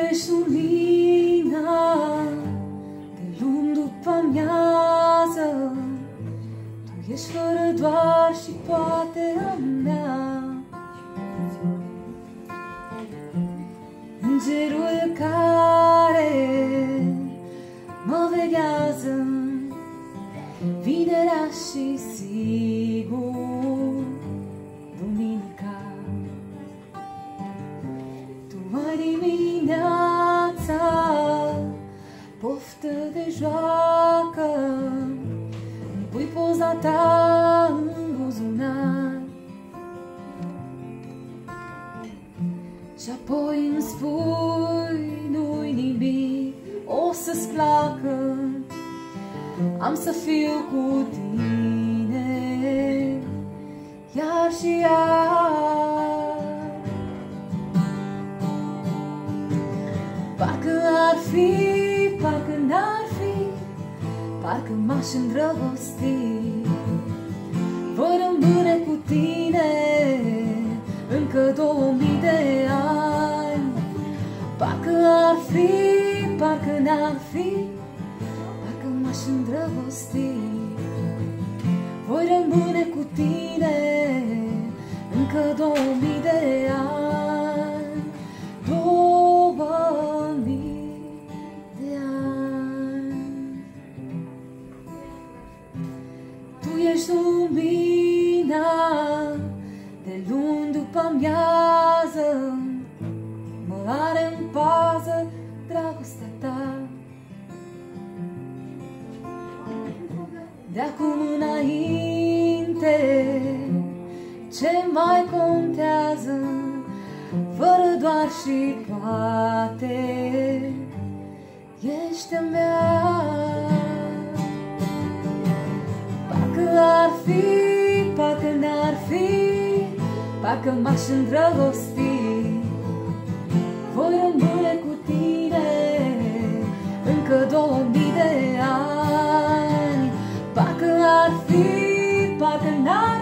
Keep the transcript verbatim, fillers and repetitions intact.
ești lumina de luni după amiază, tu ești fără doar și poate a mea. Îngerul care mă veghează vinerea și sigur duminica. Tu ai dimineața poftă de joacă, îmi pui poza ta în buzunar și apoi îmi spui nu-i nimic, o să-ți placă, am să fiu cu tine iar și iar. Parcă ar fi, parcă n-ar fi, parcă m-aș îndrăgosti. Voi rămâne cu tine încă două mii de ani. Parcă ar fi, parcă n-ar fi, parcă m-aș îndrăgosti. Voi rămâne cu tine încă două mii de ani. Două mii de ani. Tu ești lumina de luni după amiază, mă are în pază dragostea ta. De acum înainte, ce mai contează, fără doar și poate, ești a mea. Parcă ar fi, parcă n-ar fi, parcă m-aș îndrăgosti. Voi rămâne cu tine încă două mii de ani. Parcă ar fi, parcă n-ar